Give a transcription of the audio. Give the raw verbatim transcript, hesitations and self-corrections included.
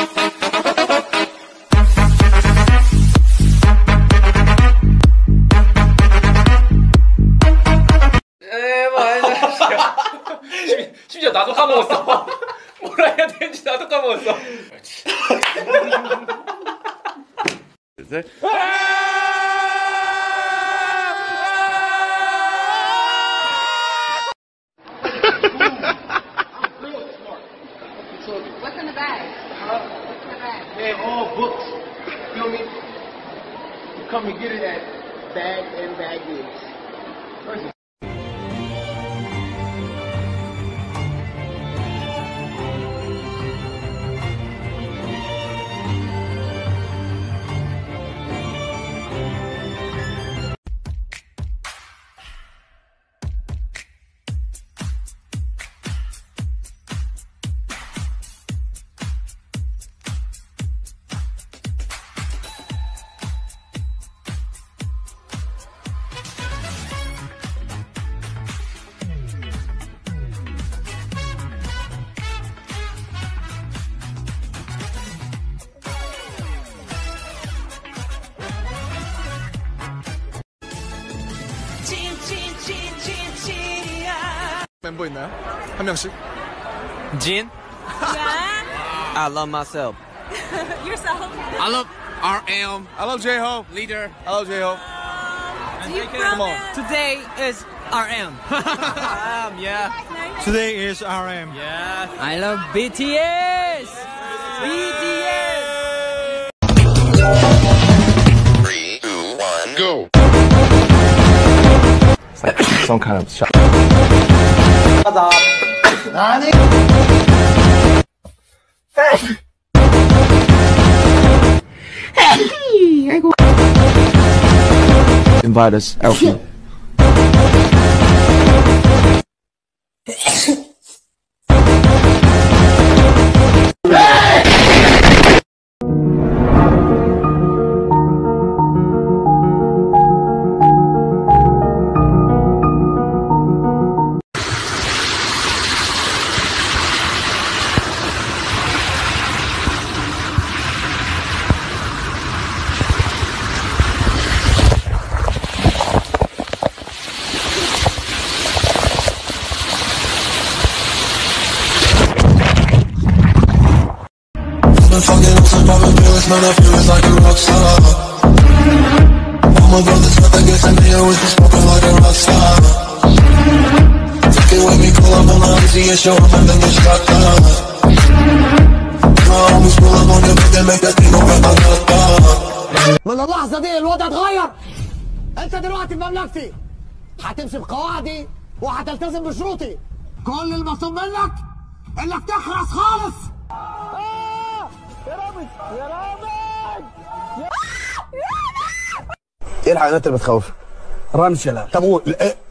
심지어 나도 까먹었어. 뭐라 해야 되는지 나도 까먹었어. 셋. What's in the bag? What's in the bag? They're all books. You know what I mean? You come and get it at Bag and Baggage. 멤버 있나요? 한 명씩. Jin. Yeah. I love myself. Yourself. I love R M. I love J-Hope. Leader. I love J-Hope. Do you Come on. Today is R M. R M, yeah. Today is R M. Yeah. I love B T S. B T S. Three, two, one, go. It's like some kind of shot. Invite us, Elfie. Fucking up some poppin' pills, man, I feel it's like a rock star. All my brothers got that gas and they always be smoking like a rock star. Fucking with me, call up on the Uzi and show 'em and then get shot down. My homies pull up on your back and make that thing go back my top. من اللحظة دي الوضع اتغير. انت دلوقتي في مملكتي. هتمشي بقواعدي وهتلتزم بشروطي. كل المطلوب منك انك تخرس خالص. يا رامي يا رامي ايه الحيوانات اللي بتخوفك؟ رامي شلال. طب قول إيه؟